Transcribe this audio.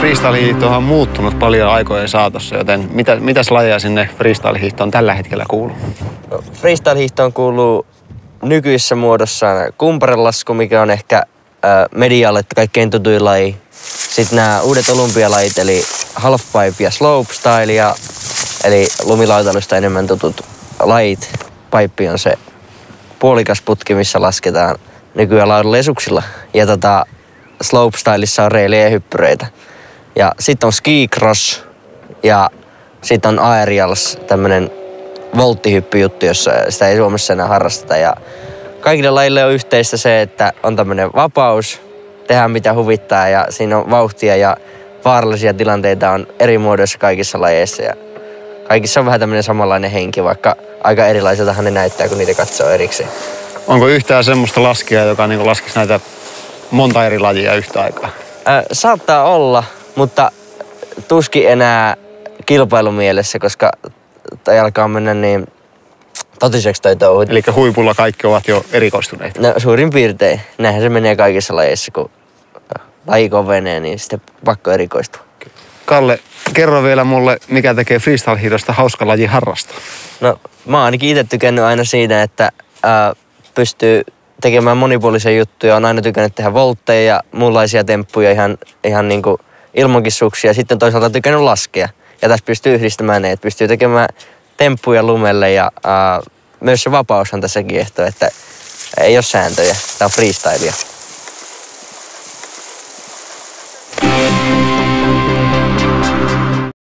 Freestyle-hiihto on muuttunut paljon aikojen saatossa, joten mitäs lajeja sinne freestyle-hiihtoon tällä hetkellä kuuluu? Freestyle-hiihtoon kuuluu nykyisessä muodossaan kumparelasku, mikä on ehkä medialle kaikkein tutuin laji. Sitten nämä uudet olympialajit, eli halfpipe ja slopestyle, eli lumilautailusta enemmän tutut lajit. Pipe on se puolikas putki, missä lasketaan nykyään laudalla ja suksilla. Ja slopestylissa on reilejä ja hyppyreitä. Ja sitten on ski cross ja sitten on aerials, tämmönen volttihyppyjuttu, jossa sitä ei Suomessa enää harrasteta. Ja kaikille lajille on yhteistä se, että on tämmönen vapaus, tehdään mitä huvittaa ja siinä on vauhtia ja vaarallisia tilanteita on eri muodoissa kaikissa lajeissa. Ja kaikissa on vähän tämmönen samanlainen henki, vaikka aika erilaiseltahan ne näyttää, kun niitä katsoo erikseen. Onko yhtään semmoista laskijaa, joka niin laskisi näitä monta eri lajia yhtä aikaa? Saattaa olla, mutta tuskin enää kilpailumielessä, koska tai alkaa mennä niin totiseksi toi touhu. Eli huipulla kaikki ovat jo erikoistuneita? No suurin piirtein. Näinhän se menee kaikissa lajeissa, kun laji kovenee, niin sitten pakko erikoistua. Kalle, kerro vielä mulle, mikä tekee freestyle-hiihdosta hauska laji harrastaa? No, mä oon ainakin itse tykännyt aina siitä, että pystyy tekemään monipuolisia juttuja. On aina tykännyt tehdä voltteja ja muunlaisia temppuja ihan niin kuin ilmankin suksia. Sitten toisaalta tykännyt laskea. Ja tässä pystyy yhdistämään ne, että pystyy tekemään temppuja lumelle ja myös se vapaushan tässä kiehtoo, että ei ole sääntöjä. Tämä on freestylia.